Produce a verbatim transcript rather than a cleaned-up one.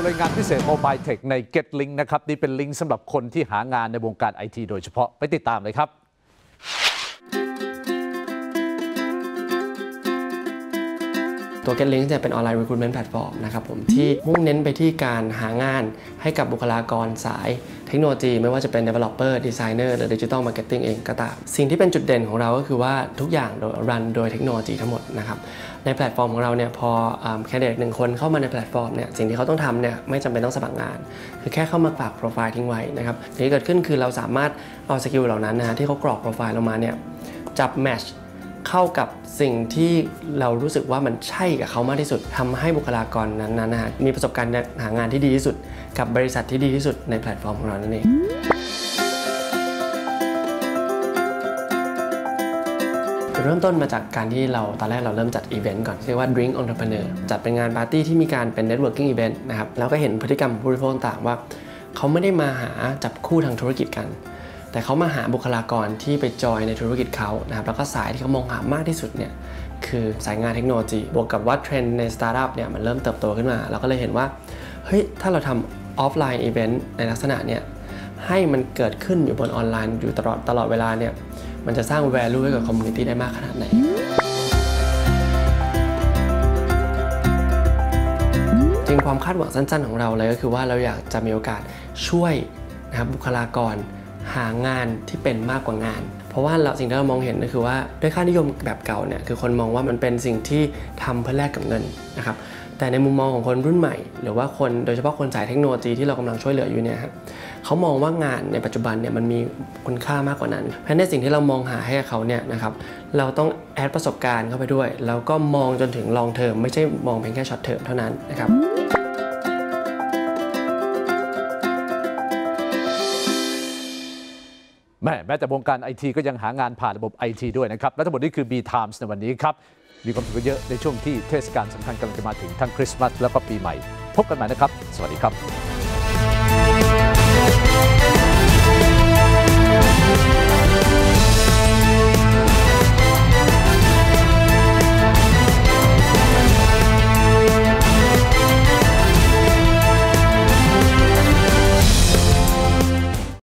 เลยงานพิเศษ Mobile Tech ใน Get Link นะครับนี่เป็นลิงก์สำหรับคนที่หางานในวงการ ไอ ที โดยเฉพาะไปติดตามเลยครับตัว Get Link เนี่ยเป็นออนไลน์ recruitment platform นะครับผมที่มุ่งเน้นไปที่การหางานให้กับบุคลากรสายเทคโนโลยีไม่ว่าจะเป็น developer designer หรือ digital marketing เองก็ตามสิ่งที่เป็นจุดเด่นของเราก็คือว่าทุกอย่างรันโดยเทคโนโลยีทั้งหมดนะครับในแพลตฟอร์มของเราเนี่ยพอแคนดิเดตหนึ่งคนเข้ามาในแพลตฟอร์มเนี่ยสิ่งที่เขาต้องทำเนี่ยไม่จำเป็นต้องสมัครงานคือแค่เข้ามาฝากโปรไฟล์ทิ้งไว้นะครับสิ่งที่เกิดขึ้นคือเราสามารถเอาสกิลเหล่านั้นนะที่เขากรอกโปรไฟล์เรามาเนี่ยจับแมทช์เข้ากับสิ่งที่เรารู้สึกว่ามันใช่กับเขามากที่สุดทำให้บุคลากรนั้นๆนะฮะมีประสบการณ์หางานที่ดีที่สุดกับบริษัทที่ดีที่สุดในแพลตฟอร์มของเรานั่นเองเริ่มต้นมาจากการที่เราตอนแรกเราเริ่มจัดอีเวนต์ก่อนเรียกว่า Drink Entrepreneur จัดเป็นงานปาร์ตี้ที่มีการเป็น Networking Event นะครับแล้วก็เห็นพฤติกรรมของผู้บริโภคต่างว่าเขาไม่ได้มาหาจับคู่ทางธุรกิจกันแต่เขามาหาบุคลากรที่ไปจอยในธุรกิจเขานะครับแล้วก็สายที่เขามองหามากที่สุดเนี่ยคือสายงานเทคโนโลยีบวกกับว่าเทรนด์ในสตาร์ทอัพเนี่ยมันเริ่มเติบโตขึ้นมาเราก็เลยเห็นว่าเฮ้ยถ้าเราทำออฟไลน์อีเวนต์ในลักษณะเนี่ยให้มันเกิดขึ้นอยู่บนออนไลน์อยู่ตลอดตลอดเวลาเนี่ยมันจะสร้าง value ให้กับคอมมูนิตี้ได้มากขนาดไหนจริงความคาดหวังสั้นๆของเราเลยก็คือว่าเราอยากจะมีโอกาสช่วยนะครับบุคลากรหางานที่เป็นมากกว่างานเพราะว่าเราสิ่งที่เรามองเห็นก็คือว่าด้วยค่านิยมแบบเก่าเนี่ยคือคนมองว่ามันเป็นสิ่งที่ทำเพื่อแลกกับเงินนะครับแต่ในมุมมองของคนรุ่นใหม่หรือว่าคนโดยเฉพาะคนสายเทคโนโลยีที่เรากำลังช่วยเหลืออยู่เนี่ยครับเขามองว่างานในปัจจุบันเนี่ยมันมีคุณค่ามากกว่านั้นเพราะฉะนั้นในสิ่งที่เรามองหาให้เขาเนี่ยนะครับเราต้องแอดประสบการณ์เข้าไปด้วยแล้วก็มองจนถึง long term ไม่ใช่มองเพียงแค่ short term เท่านั้นนะครับแม้แม้แต่วงการ ไอ ที ก็ยังหางานผ่านระบบ ไอ ที ด้วยนะครับและทั้งหมดนี้คือ B Times ในวันนี้ครับมีความสุขเยอะในช่วงที่เทศกาลสำคัญกำลังจะมาถึงทั้งคริสต์มาสแล้วก็ปีใหม่พบกันใหม่นะครับสวัสดีครับ